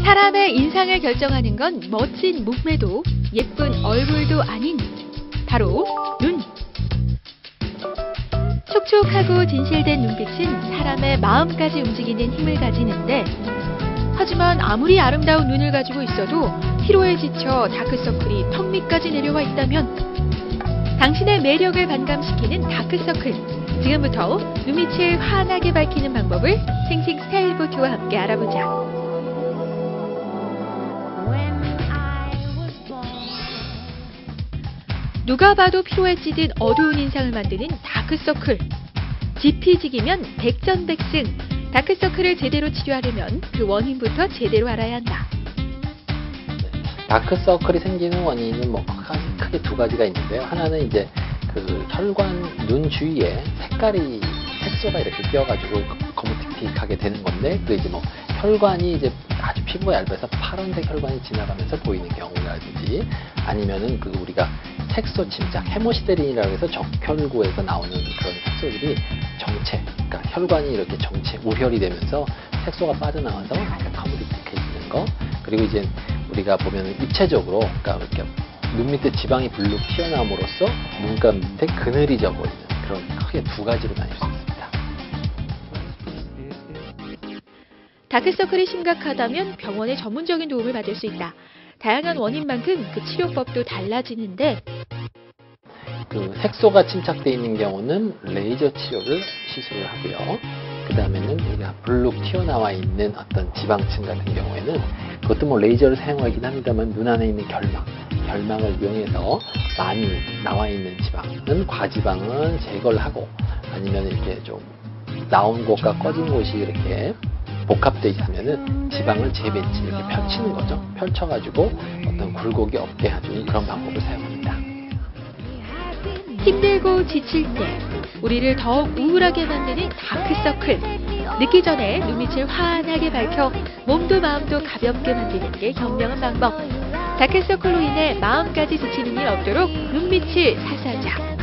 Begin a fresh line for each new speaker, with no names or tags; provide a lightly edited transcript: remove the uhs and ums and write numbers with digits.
사람의 인상을 결정하는 건 멋진 몸매도 예쁜 얼굴도 아닌 바로 눈. 촉촉하고 진실된 눈빛은 사람의 마음까지 움직이는 힘을 가지는데, 하지만 아무리 아름다운 눈을 가지고 있어도 피로에 지쳐 다크서클이 턱 밑까지 내려와 있다면 당신의 매력을 반감시키는 다크서클, 지금부터 눈밑을 환하게 밝히는 방법을 생식 스타일보트와 함께 알아보자. 누가 봐도 피로에 찌든 어두운 인상을 만드는 다크서클. 지피지기면 백전백승. 다크서클을 제대로 치료하려면 그 원인부터 제대로 알아야 한다.
다크서클이 생기는 원인은 크게 두 가지가 있는데요. 하나는 이제 그 혈관, 눈 주위에 색소가 이렇게 껴가지고 거무틱틱하게 되는 건데, 그 이제 혈관이 이제 아주 피부가 얇아서 파란색 혈관이 지나가면서 보이는 경우라든지, 아니면은 우리가 색소 침착, 헤모시데린이라고 해서 적혈구에서 나오는 그런 색소들이 그러니까 혈관이 이렇게 우혈이 되면서 색소가 빠져나와서 약간 거무틱틱해지는 거. 그리고 이제 우리가 보면은 입체적으로, 그러니까 이렇게 눈 밑에 지방이 불룩 튀어나옴으로써 눈가 밑에 그늘이 져 보이는, 그런 크게 두 가지로 나뉠 수 있습니다.
다크서클이 심각하다면 병원의 전문적인 도움을 받을 수 있다. 다양한 원인만큼 그 치료법도 달라지는데,
색소가 침착되어 있는 경우는 레이저 치료를 시술을 하고요. 그 다음에는 우리가 불룩 튀어나와 있는 어떤 지방층 같은 경우에는, 그것도 레이저를 사용하긴 합니다만, 눈 안에 있는 결망을 이용해서 많이 나와 있는 지방은, 과지방은 제거를 하고, 아니면 이렇게 좀 나온 곳과 꺼진 곳이 이렇게 복합되어 있으면은 지방을 재배치, 이렇게 펼치는 거죠. 펼쳐가지고 어떤 굴곡이 없게 해주는 그런 방법을 사용합니다.
힘들고 지칠 때 우리를 더욱 우울하게 만드는 다크서클. 늦기 전에 눈밑을 환하게 밝혀 몸도 마음도 가볍게 만드는 게 현명한 방법. 다크서클로 인해 마음까지 지치는 일 없도록 눈밑을 사사자.